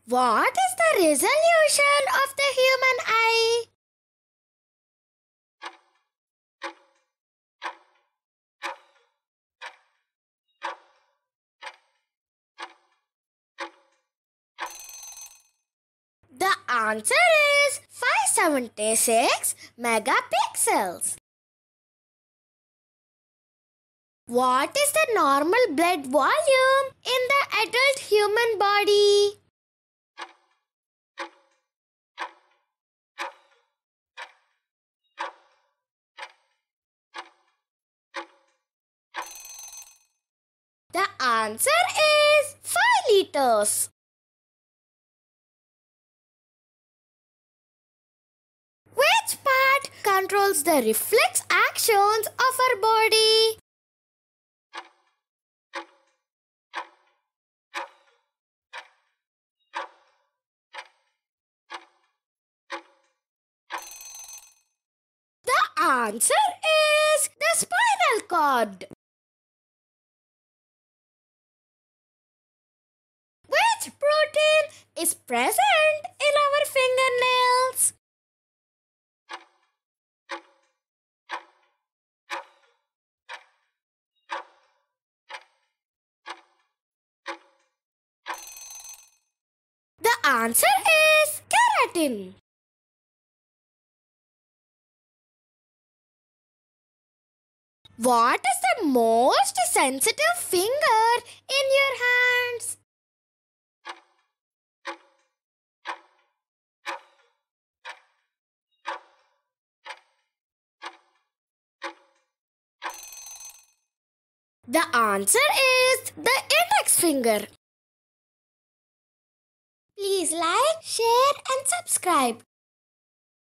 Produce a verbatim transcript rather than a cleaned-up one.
What is the resolution of the human eye? The answer is five hundred seventy-six megapixels. What is the normal blood volume in the adult human body? The answer is five liters. Which part controls the reflex actions of our body? The answer is the spinal cord. Which protein is present in our fingernails? The answer is keratin. What is the most sensitive finger in your hands? The answer is the index finger. Please like, share and subscribe.